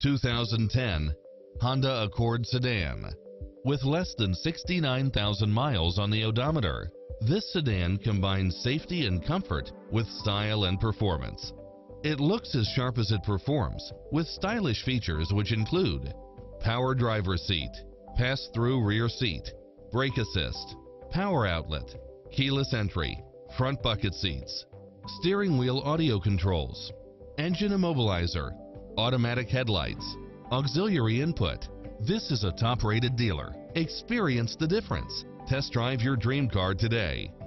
2010 Honda Accord Sedan. With less than 69,000 miles on the odometer, this sedan combines safety and comfort with style and performance. It looks as sharp as it performs, with stylish features which include power driver's seat, pass-through rear seat, brake assist, power outlet, keyless entry, front bucket seats, steering wheel audio controls, engine immobilizer, automatic headlights, auxiliary input. This is a top-rated dealer. Experience the difference. Test drive your dream car today.